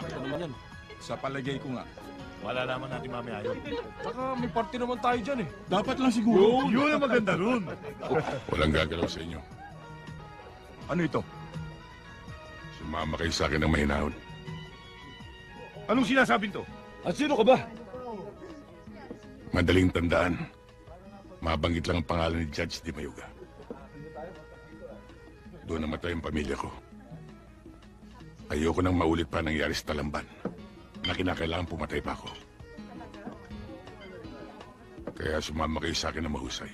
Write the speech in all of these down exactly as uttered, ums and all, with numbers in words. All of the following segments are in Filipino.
Ano naman yan? Sa palagay ko nga. Malalaman natin mamaya yun. Saka may party naman tayo dyan eh. Dapat lang siguro. Yun ang maganda ron. Walang gagalaw sa inyo. Ano ito? Sumama kayo sa akin ng mahinahon. Anong sinasabing to? At sino ka ba? Madaling tandaan. Mabanggit lang ang pangalan ni Judge Di Mayuga. Doon namatay ang pamilya ko. Ayoko nang maulit pa nangyari sa Talamban na kinakailangan pumatay pa ako. Kaya sumama kayo sa akin na mahusay.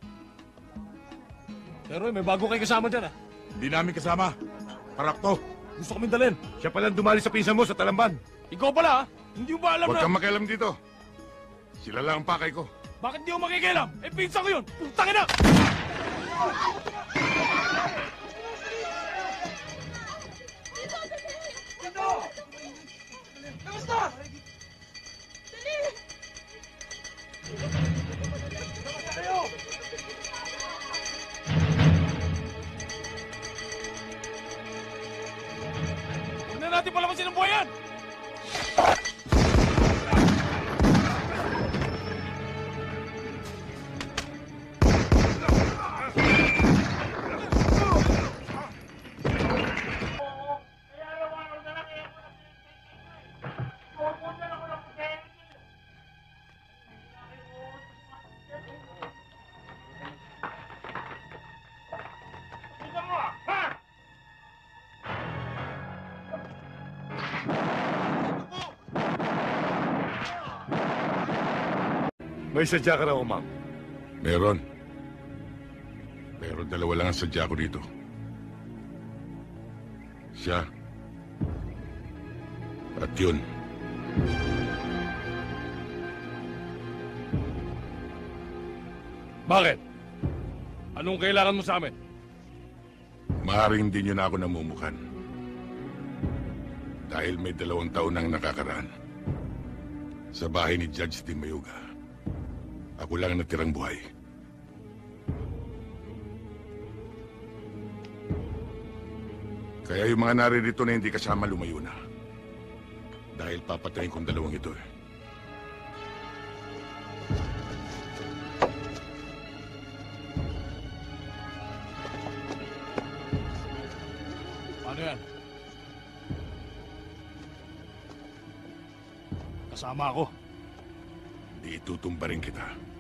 Pero may bago kayo kasama dyan ah. Hindi namin kasama. Karakto. Gusto kami dalhin. Siya palang dumali sa pinsan mo sa Talamban. Ikaw pala ah. Hindi mo ba alam Huwag na... kang makialam dito. Sila lang ang pakay ko. Bakit di mo makikialam? Eh, pinsan ko yun! Putangin na! Kamusta? Dali! Tayo! Huwag na natin palabasin ang buhay yan! May sadya ka raw, ma'am. Meron. Pero dalawa lang ang sadya ko dito. Siya. At yun. Bakit? Anong kailangan mo sa amin? Maaaring hindi niyo na ako namumukan. Dahil may dalawang taon nang nakakaraan. Sa bahay ni Judge Di Mayuga. Ako lang ang natirang buhay. Kaya yung mga naririto na hindi kasama lumayo na. Dahil papatayin kong dalawang ito eh. Ano yan? Kasama ako. Di itutumba rin kita.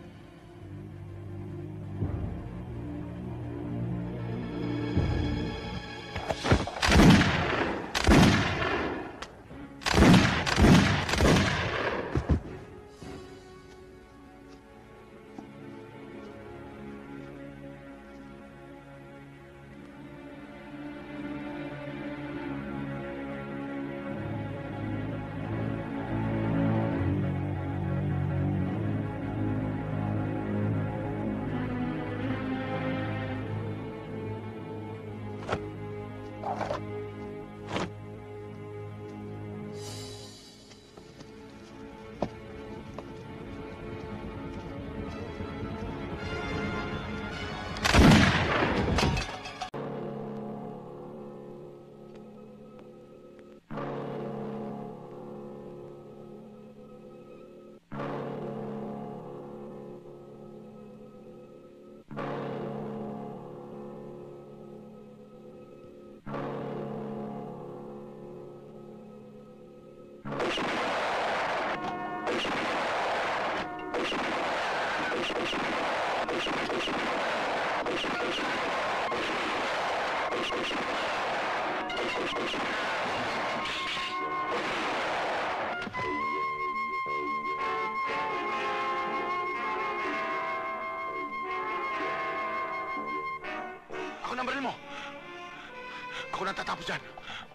Ako na baril mo. Ako na tatapos dyan.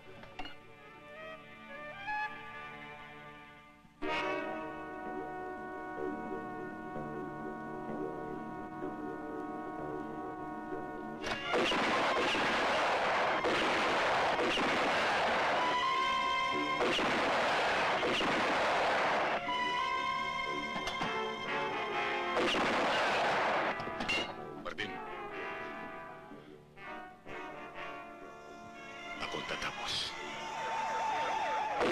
Martin. Ako tatapos.